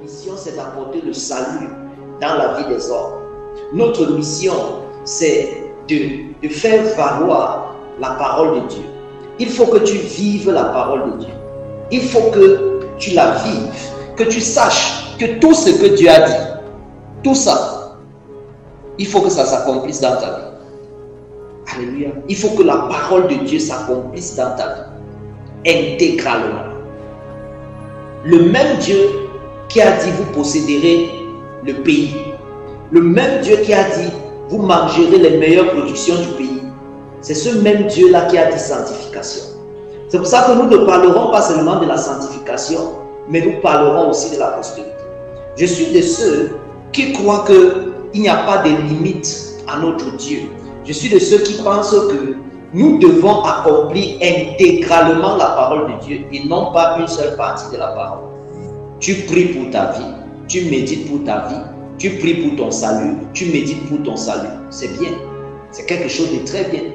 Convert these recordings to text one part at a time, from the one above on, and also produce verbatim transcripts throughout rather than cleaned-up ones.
mission, c'est d'apporter le salut dans la vie des hommes. Notre mission, c'est de, de faire valoir la parole de Dieu. Il faut que tu vives la parole de Dieu. Il faut que tu la vives, que tu saches que tout ce que Dieu a dit, tout ça, il faut que ça s'accomplisse dans ta vie. Alléluia. Il faut que la parole de Dieu s'accomplisse dans ta vie, intégralement. Le même Dieu qui a dit vous posséderez le pays, le même Dieu qui a dit vous mangerez les meilleures productions du pays, c'est ce même Dieu-là qui a dit sanctification. C'est pour ça que nous ne parlerons pas seulement de la sanctification, mais nous parlerons aussi de la prospérité. Je suis de ceux qui croient qu'il n'y a pas de limite à notre Dieu. Je suis de ceux qui pensent que nous devons accomplir intégralement la parole de Dieu et non pas une seule partie de la parole. Tu pries pour ta vie, tu médites pour ta vie, tu pries pour ton salut, tu médites pour ton salut. C'est bien, c'est quelque chose de très bien.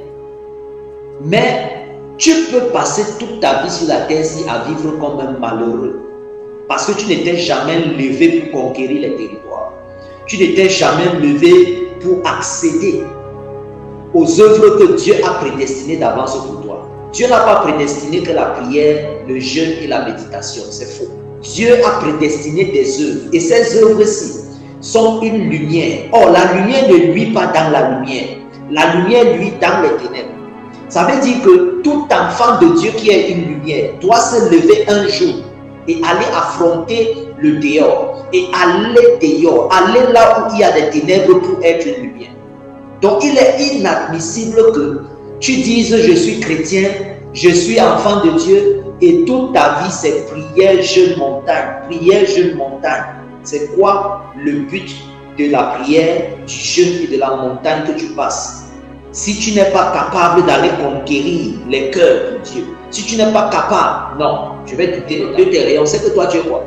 Mais tu peux passer toute ta vie sur la terre à vivre comme un malheureux. Parce que tu n'étais jamais levé pour conquérir les territoires. Tu n'étais jamais levé pour accéder aux œuvres que Dieu a prédestinées d'avance pour toi. Dieu n'a pas prédestiné que la prière, le jeûne et la méditation. C'est faux. Dieu a prédestiné des œuvres. Et ces œuvres-ci sont une lumière. Or, la lumière ne luit pas dans la lumière. La lumière luit dans les ténèbres. Ça veut dire que tout enfant de Dieu qui est une lumière doit se lever un jour et aller affronter le dehors. Et aller dehors, aller là où il y a des ténèbres pour être une lumière. Donc il est inadmissible que tu dises je suis chrétien, je suis enfant de Dieu et toute ta vie c'est prière, jeûne, montagne, prière, jeûne, montagne. C'est quoi le but de la prière, du jeûne et de la montagne que tu passes? Si tu n'es pas capable d'aller conquérir les cœurs de Dieu, si tu n'es pas capable, non, je vais douter de tes rayons, c'est que toi tu es quoi?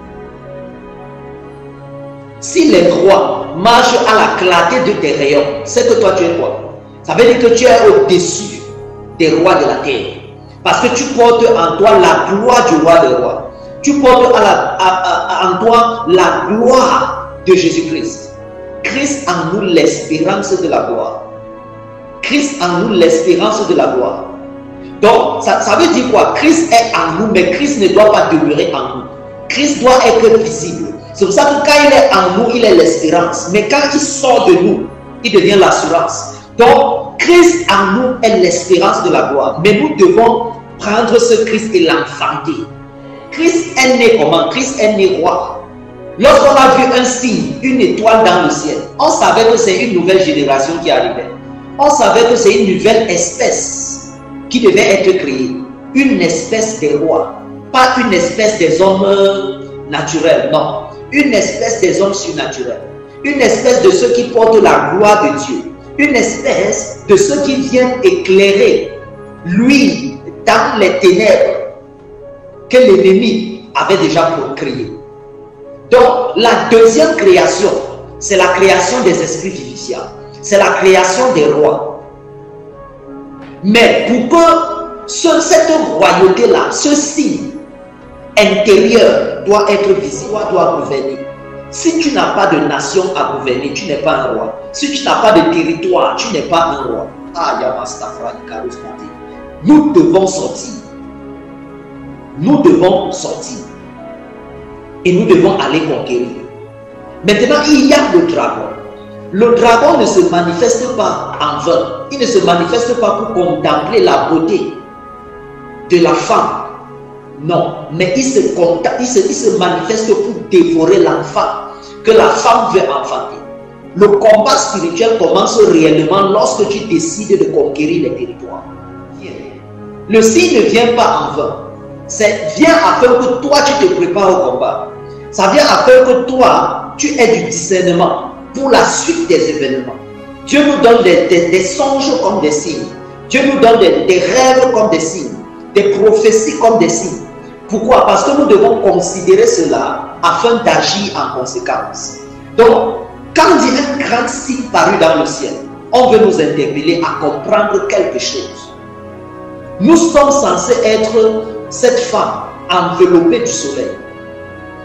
Si les rois marchent à la clarté de tes rayons, c'est que toi tu es quoi? Ça veut dire que tu es au-dessus des rois de la terre. Parce que tu portes en toi la gloire du roi des rois. Tu portes à la, à, à, en toi la gloire de Jésus-Christ. Christ en nous l'espérance de la gloire. Christ en nous l'espérance de la gloire. Donc, ça, ça veut dire quoi? Christ est en nous, mais Christ ne doit pas demeurer en nous. Christ doit être visible. C'est pour ça que quand il est en nous, il est l'espérance. Mais quand il sort de nous, il devient l'assurance. Donc, Christ en nous est l'espérance de la gloire. Mais nous devons prendre ce Christ et l'enfanter. Christ est né comment? Christ est né roi. Lorsqu'on a vu un signe, une étoile dans le ciel, on savait que c'est une nouvelle génération qui arrivait. On savait que c'est une nouvelle espèce qui devait être créée. Une espèce des rois. Pas une espèce des hommes naturels, non. Une espèce des hommes surnaturels. Une espèce de ceux qui portent la gloire de Dieu. Une espèce de ceux qui viennent éclairer lui dans les ténèbres que l'ennemi avait déjà créé. Donc, la deuxième création, c'est la création des esprits vivifiants. C'est la création des rois. Mais pour que ce, cette royauté-là, ce signe intérieur doit être visible, doit gouverner. Si tu n'as pas de nation à gouverner, tu n'es pas un roi. Si tu n'as pas de territoire, tu n'es pas un roi. Ah, nous devons sortir. Nous devons sortir. Et nous devons aller conquérir. Maintenant, il y a le dragon. Le dragon ne se manifeste pas en vain. Il ne se manifeste pas pour contempler la beauté de la femme. Non, mais il se, il se, il se manifeste pour dévorer l'enfant que la femme veut enfanter. Le combat spirituel commence réellement lorsque tu décides de conquérir les territoires. Le signe ne vient pas en vain. C'est vient afin que toi tu te prépares au combat. Ça vient afin que toi tu aies du discernement pour la suite des événements. Dieu nous donne des, des, des songes comme des signes. Dieu nous donne des, des rêves comme des signes. Des prophéties comme des signes. Pourquoi? Parce que nous devons considérer cela afin d'agir en conséquence. Donc, quand il y a un grand signe paru dans le ciel, on veut nous interpeller à comprendre quelque chose. Nous sommes censés être cette femme enveloppée du soleil.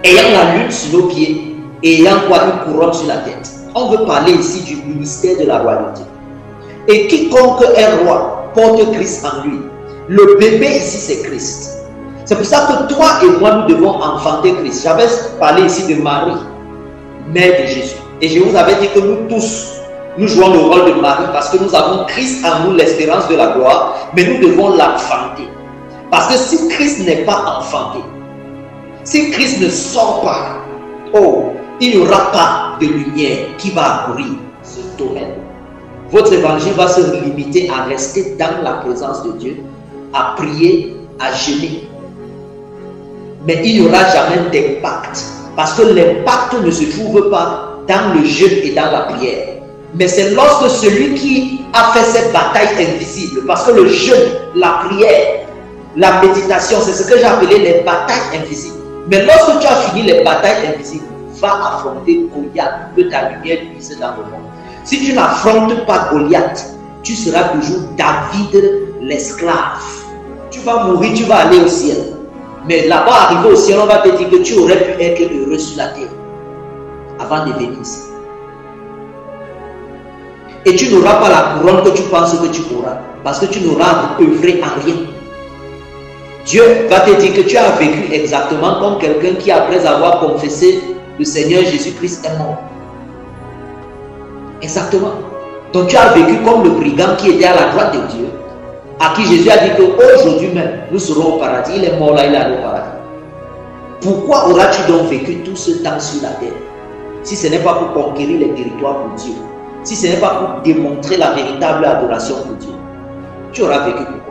ayant la lune sur nos pieds et ayant quoi, une couronne sur la tête. On veut parler ici du ministère de la royauté. Et quiconque est roi porte Christ en lui. Le bébé ici, c'est Christ. C'est pour ça que toi et moi, nous devons enfanter Christ. J'avais parlé ici de Marie, mère de Jésus. Et je vous avais dit que nous tous, nous jouons le rôle de Marie parce que nous avons Christ en nous, l'espérance de la gloire, mais nous devons l'enfanter. Parce que si Christ n'est pas enfanté, si Christ ne sort pas, oh, il n'y aura pas de lumière qui va ouvrir ce domaine. Votre évangile va se limiter à rester dans la présence de Dieu, à prier, à jeûner. Mais il n'y aura jamais d'impact. Parce que l'impact ne se trouve pas dans le jeûne et dans la prière. Mais c'est lorsque celui qui a fait cette bataille invisible, parce que le jeûne, la prière, la méditation, c'est ce que j'ai appelé les batailles invisibles. Mais lorsque tu as fini les batailles invisibles, va affronter Goliath, que ta lumière luise dans le monde. Si tu n'affrontes pas Goliath, tu seras toujours David l'esclave. Tu vas mourir, tu vas aller au ciel. Mais là-bas, arrivé au ciel, on va te dire que tu aurais pu être heureux sur la terre avant de venir ici. Et tu n'auras pas la couronne que tu penses que tu auras, parce que tu n'auras œuvré à rien. Dieu va te dire que tu as vécu exactement comme quelqu'un qui, après avoir confessé le Seigneur Jésus-Christ, est mort. Exactement. Donc tu as vécu comme le brigand qui était à la droite de Dieu, à qui Jésus a dit qu'aujourd'hui même, nous serons au paradis. Il est mort là, il est allé au paradis. Pourquoi auras-tu donc vécu tout ce temps sur la terre, si ce n'est pas pour conquérir les territoires pour Dieu, si ce n'est pas pour démontrer la véritable adoration pour Dieu? Tu auras vécu pour